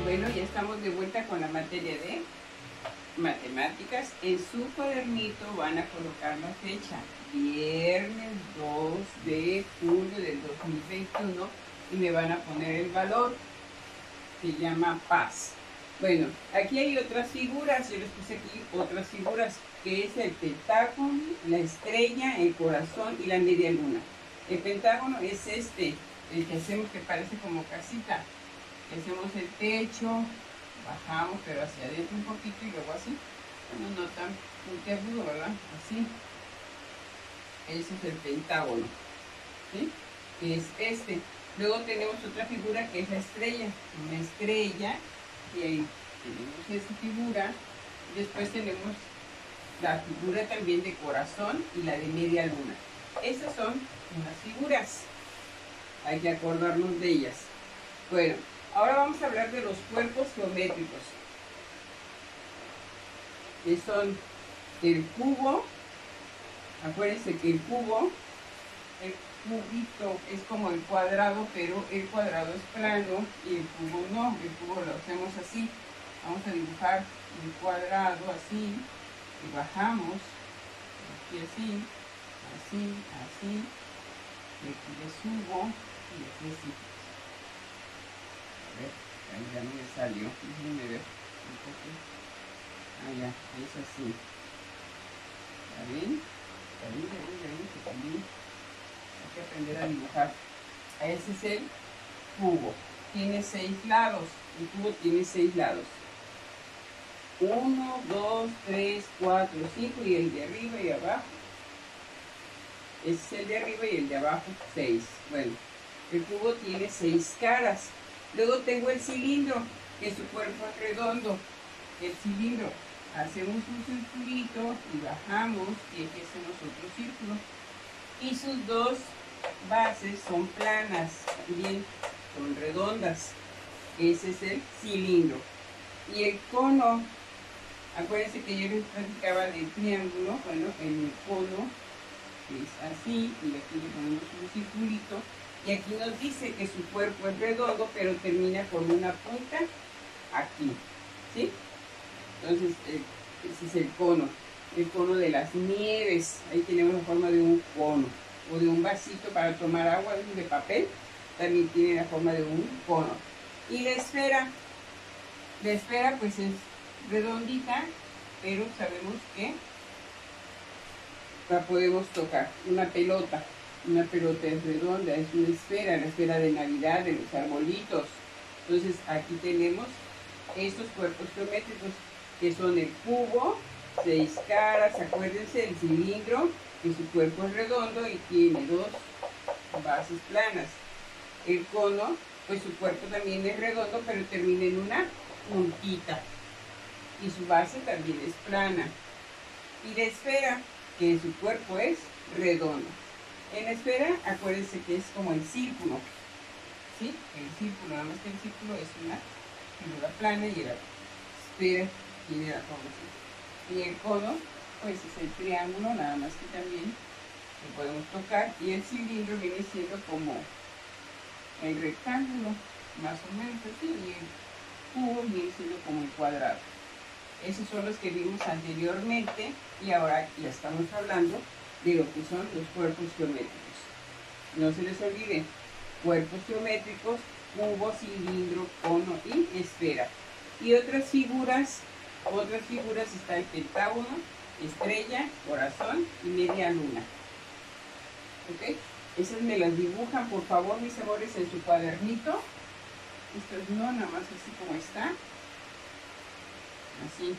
Bueno, ya estamos de vuelta con la materia de matemáticas. En su cuadernito van a colocar la fecha, viernes 2 de julio del 2021, y me van a poner el valor, se llama paz. Bueno, aquí hay otras figuras, yo les puse aquí otras figuras, que es el pentágono, la estrella, el corazón y la media luna. El pentágono es este, el que hacemos, que parece como casita. Hacemos el techo, bajamos pero hacia adentro un poquito y luego así. Bueno, no tan puntiagudo, ¿verdad? Así. Ese es el pentágono, ¿sí? Que es este. Luego tenemos otra figura que es la estrella. Una estrella, y ahí tenemos esa figura. Después tenemos la figura también de corazón y la de media luna. Esas son unas figuras. Hay que acordarnos de ellas. Bueno, ahora vamos a hablar de los cuerpos geométricos, que son el cubo. Acuérdense que el cubo, el cubito es como el cuadrado, pero el cuadrado es plano y el cubo no. El cubo lo hacemos así. Vamos a dibujar un cuadrado así y bajamos aquí así, así, así, y aquí le subo y aquí así. A ver, ahí ya no me salió, déjenme ver un poco. Ah, ya, es así. ¿Está bien? Está bien, que también hay que aprender a dibujar. Ese es el cubo. Tiene 6 lados. El cubo tiene 6 lados. 1, 2, 3, 4, 5 y el de arriba y abajo. Ese es el de arriba y el de abajo 6. Bueno, el cubo tiene 6 caras. Luego tengo el cilindro, que su cuerpo es redondo. El cilindro, hacemos un circulito y bajamos y aquí hacemos otro círculo. Y sus dos bases son planas, también son redondas. Ese es el cilindro. Y el cono, acuérdense que yo les platicaba del triángulo. Bueno, en el cono es así, y aquí le ponemos un circulito. Y aquí nos dice que su cuerpo es redondo, pero termina con una punta aquí, ¿sí? Entonces, ese es el cono de las nieves. Ahí tenemos la forma de un cono, o de un vasito para tomar agua de papel, también tiene la forma de un cono. Y la esfera pues es redondita, pero sabemos que la podemos tocar. Una pelota es redonda, es una esfera, la esfera de Navidad, de los arbolitos. Entonces aquí tenemos estos cuerpos geométricos, que son el cubo, 6 caras, acuérdense, el cilindro, que su cuerpo es redondo y tiene 2 bases planas. El cono, pues su cuerpo también es redondo, pero termina en una puntita, y su base también es plana. Y la esfera, que su cuerpo es redondo. En la esfera, acuérdense que es como el círculo, ¿sí? El círculo, nada más que el círculo es una figura plana y la esfera tiene la forma así. Y el cono, pues es el triángulo, nada más que también lo podemos tocar. Y el cilindro viene siendo como el rectángulo, más o menos así, y el cubo viene siendo como el cuadrado. Esos son los que vimos anteriormente, y ahora ya estamos hablando de lo que son los cuerpos geométricos. No se les olvide, cuerpos geométricos, cubo, cilindro, cono y esfera. Y otras figuras está el pentágono, estrella, corazón y media luna. ¿Ok? Esas me las dibujan, por favor, mis amores, en su cuadernito. Estas no, nada más así como está. Así.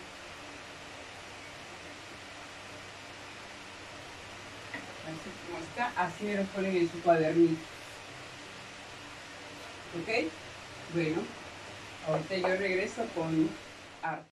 Así como está, así me los ponen en su cuadernito. ¿Ok? Bueno, ahorita yo regreso con arte.